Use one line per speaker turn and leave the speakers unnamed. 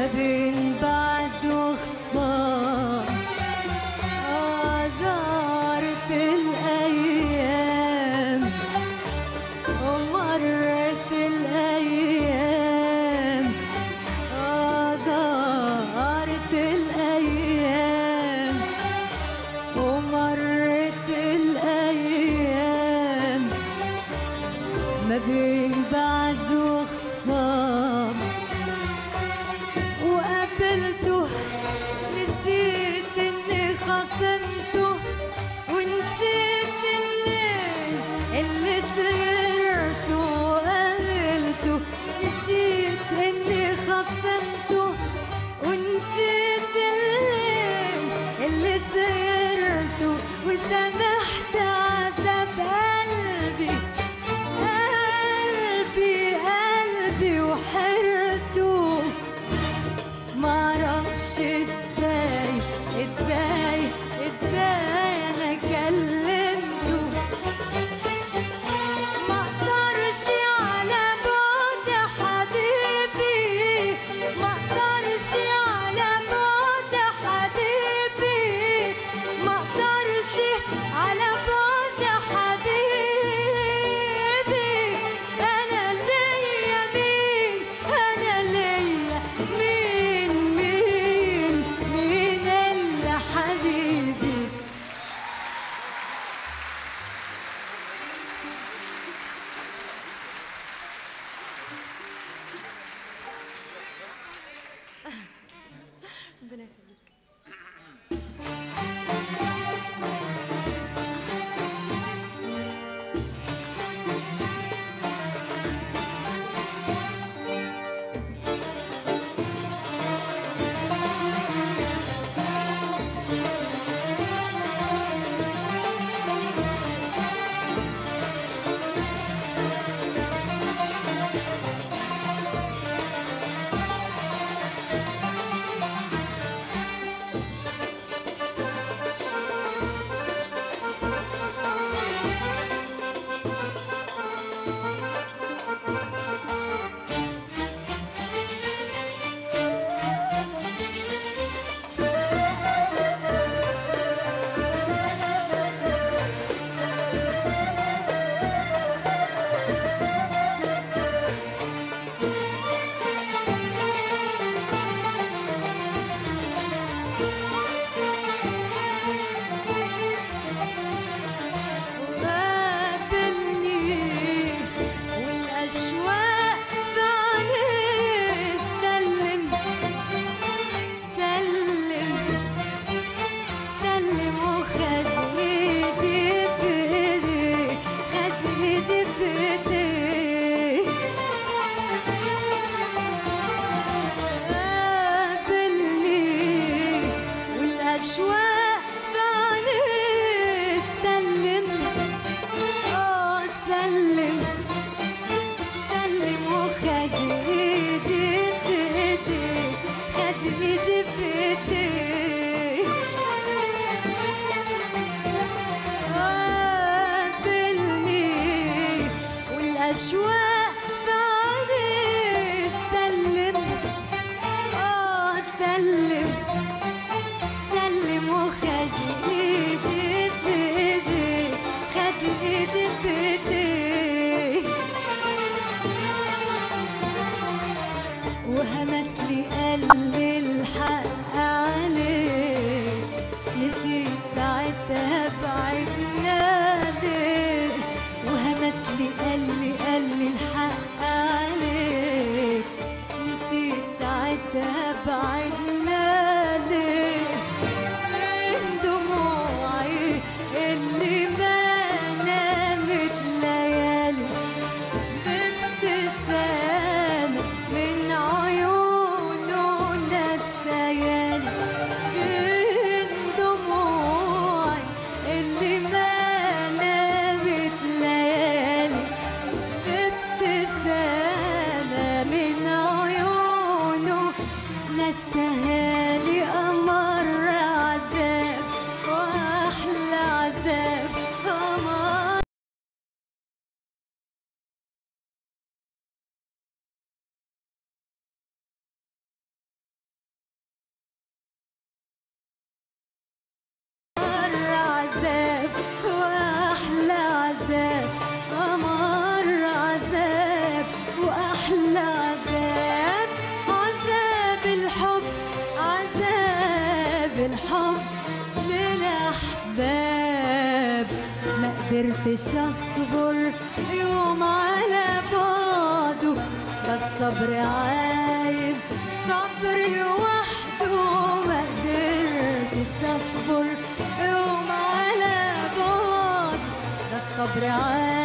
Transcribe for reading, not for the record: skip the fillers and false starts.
بين بعد وخصام دارت الأيام ومرت الأيام دارت الأيام ومرت الأيام ما بين بعد وخصام وقابلته نسيت اني خصمته ونسيت الليل اللي سهرته وقابلته نسيت اني خصمته ونسيت الليل اللي سهرته وسامحت عذاب قلبي قلبي وحرته معرفش ازاي انا كلمته مقدرش على بعد حبيبي مقدرش على بعد حبيبي مقدرش على بعد حبيبي انا ليا مين انا ليا مين الا حبيبي ربنا يخليك. الأشواق فاني سلم سلم وخد ايدي بايدي خد ايدي بايدي وهمس لي قال لي الحق عليك نسيت ساعتها بعدنا ليه وهمس لي قال لي الحق عليك نسيت ساعتها بعدنا ليه فين دموعي اللي ما نامت ليالي بابتسامة من عيونه نسيالي فين دموعي اللي ما نامت ليالي بابتسامة من عيونه نسيالي أمر عذاب وأحلى عذاب قدرتش اصبر يوم على بعده، ده الصبر عايز صبر لوحده. ما قدرتش اصبر يوم على بعده، ده الصبر عايز